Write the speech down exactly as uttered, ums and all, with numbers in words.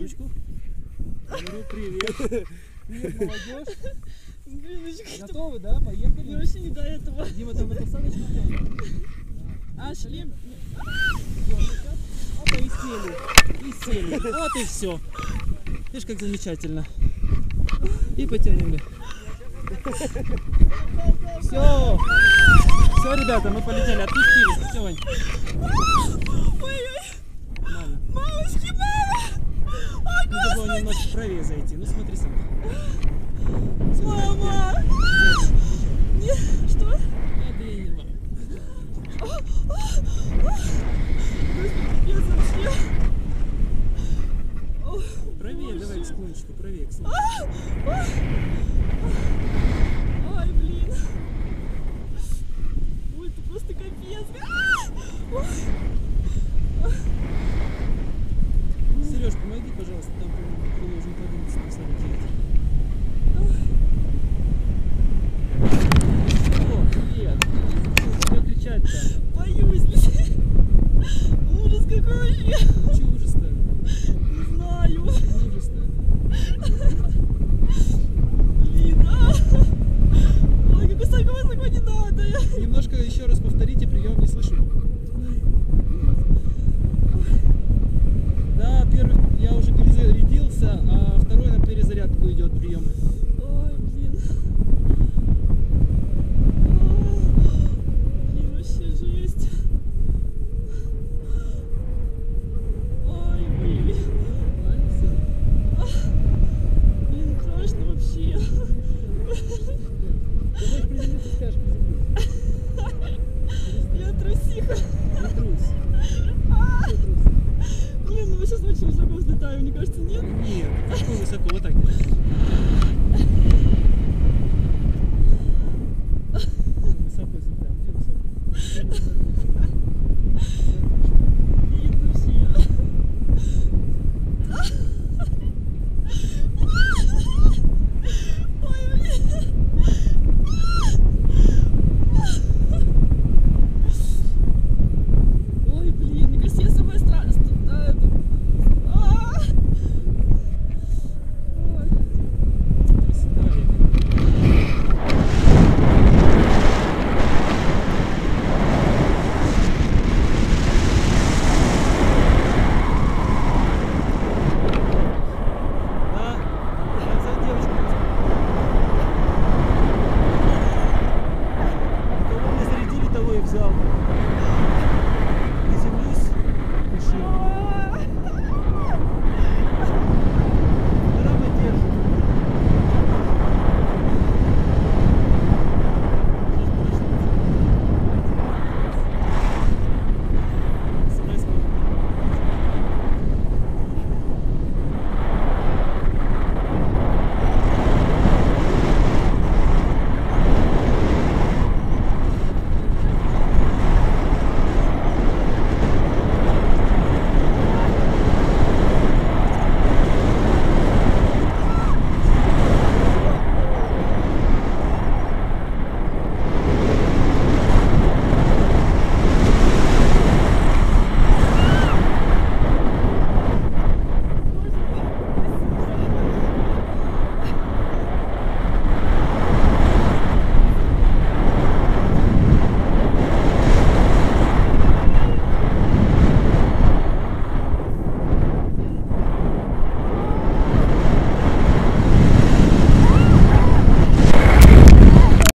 ручку. Говорю, привет. Привет, молодежь. Блин, Готовы, да? Поехали. мне вообще не до этого. Дима, там на посадочку идем. А, шлем? Опа, и сели. И сели. Вот и все. Видишь, как замечательно. И потянули. Все. Все, ребята, мы полетели. Отпустили. Все, Вань. Ой-ой. Нормально. Мамочки, мама! О, Надо было немножко правее зайти. Ну смотри сам. мама! Не, что? Это я не могу. Пипец вообще. Правее, давай к склончику, правее к склончику. Ой, блин. Ой, это просто капец. Сереж, помоги, пожалуйста, там, по-моему, крыло уже поднимется на самом деле. О, привет. Что кричать-то? Боюсь. Ужас какой вообще. Чего ужас-то? Не знаю. Ужас-то. Блин, а. Ой, как высоко, высоко не надо. Немножко еще раз повторите, прием не слышу. Да, первый я уже перезарядился, а второй на перезарядку идет прием. Ой, блин. Блин, вообще жесть. Ой, блин. Нормально все? Блин, страшно вообще. Ты можешь приземлиться, скажешь, приземлиться. Я трусиха. Не трусь. А, Все, трус. блин, ну мы сейчас очень высоко взлетаем, мне кажется, нет? Нет, какой высоко, вот так держи.